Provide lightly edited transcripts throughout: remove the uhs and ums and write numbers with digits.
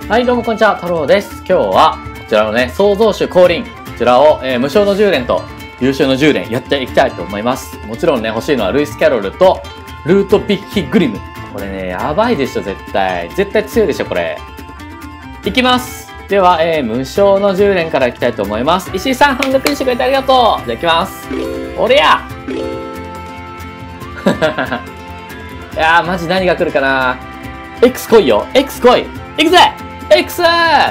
はい、どうもこんにちは、太郎です。今日は、こちらのね、創造主降臨。こちらを、無償の10連と優秀の10連やっていきたいと思います。もちろんね、欲しいのはルイス・キャロルと、ルート・ビッヒ・グリム。これね、やばいでしょ、絶対。絶対強いでしょ、これ。いきます。では、無償の10連からいきたいと思います。石井さん、半額にしてくれてありがとう。じゃあ、いきます。おりゃいやー、マジ何が来るかな。X 来いよ。X 来い。いくぜX！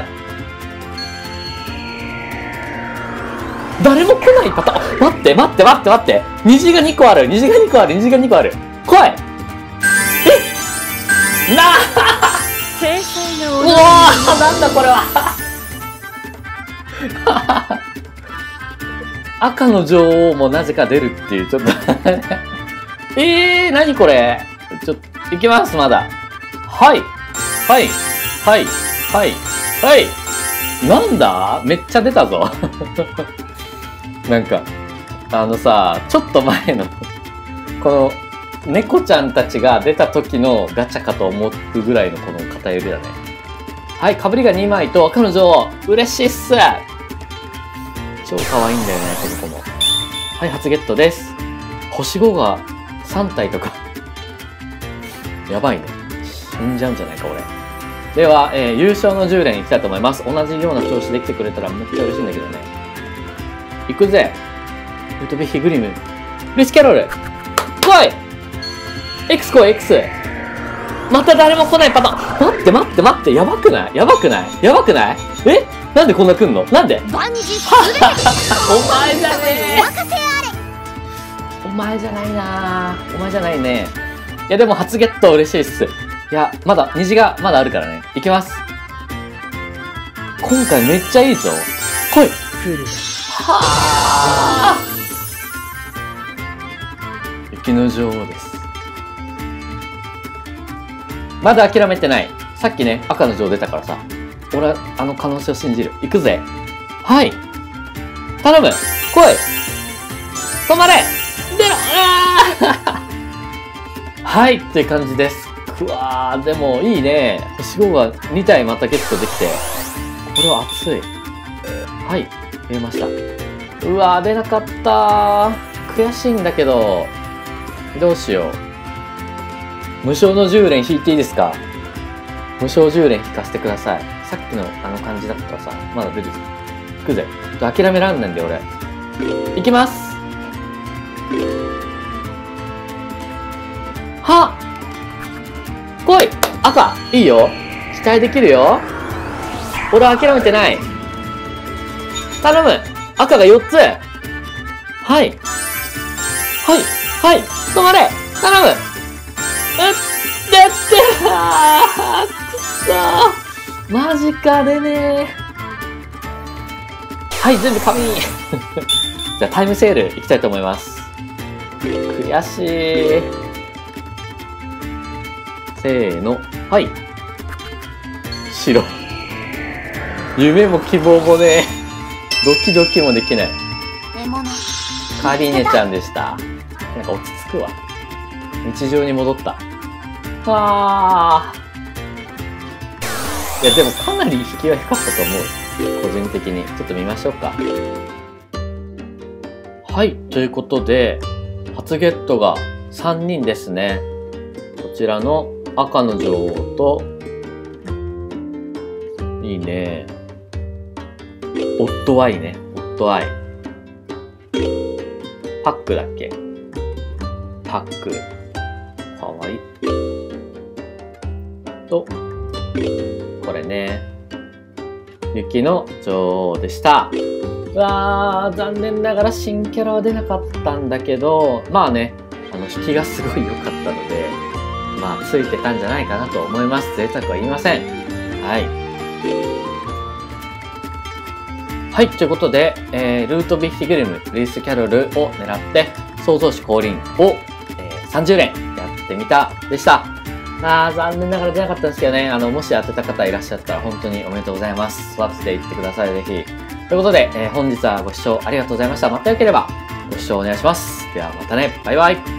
誰も来ないパターン。待って待って待って待って。虹が2個ある。虹が2個ある。虹が2個ある。来い。なあうわーなんだこれは赤の女王もなぜか出るっていう、ちょっと何これ。ちょっと、いきます、まだ。はい。はい。はい。はい。はい。なんだめっちゃ出たぞ。なんか、ちょっと前の、この、猫ちゃんたちが出た時のガチャかと思うぐらいのこの片指だね。はい、被りが2枚と赤の女王。嬉しいっす。超可愛いんだよね、この子も。はい、初ゲットです。星5が3体とか。やばいね。死んじゃうんじゃないか、俺。では、優勝の10連いきたいと思います。同じような調子で来てくれたらめっちゃ嬉しいんだけどね。いくぜ。ルートビッヒ・グリム。ルイス・キャロル。来い！X 来い、X。また誰も来ないパターン。待って待って待って。やばくない？やばくない？やばくない？なんでこんな来んの？なんで？お前じゃねえ。お前じゃないなぁ。お前じゃないね。いやでも初ゲット嬉しいっす。いや、まだ、虹がまだあるからね。いきます。今回めっちゃいいぞ。来い！はぁ雪の女王です。まだ諦めてない。さっきね、赤の女王出たからさ。俺はあの可能性を信じる。行くぜ。はい。頼む。来い。止まれ。出ろ。はい、っていう感じです。くわー、でもいいね。星5が2体またゲットできて。これは熱い。はい、出ました。うわー、出なかったー。悔しいんだけど。どうしよう。無償の10連引いていいですか？無償10連引かせてください。さっきのあの感じだったらさ、まだ出る。いくぜ。諦めらんないんだよ、俺。いきます。はっ！来い！赤！いいよ！期待できるよ！俺は諦めてない！頼む！赤が4つ！はい！はい！はい！止まれ！頼む！出ってくそーマジかでねはい、全部紙じゃあタイムセールいきたいと思います。悔しい。せーの。はい。白。夢も希望もね、ドキドキもできない。カリーネちゃんでした。なんか落ち着くわ。日常に戻った。いや、でもかなり引きは低かったと思う。個人的に。ちょっと見ましょうか。はい。ということで、初ゲットが3人ですね。こちらの赤の女王と、いいね。オッドアイね。オッドアイ。パックだっけ？パック。かわいい。と、これね。雪の女王でした。うわー、残念ながら新キャラは出なかったんだけど、まあね、引きがすごい良かったので、まあ、ついてたんじゃないかなと思います。贅沢は言いません。はい。はい、ということで、ルートビッヒグリム、ルイス・キャロルを狙って、創造主降臨を、30連やってみたでした。残念ながら出なかったんですけどね、もし当てた方いらっしゃったら本当におめでとうございます。育てていってください、ぜひ。ということで、本日はご視聴ありがとうございました。またよければご視聴お願いします。ではまたね、バイバイ。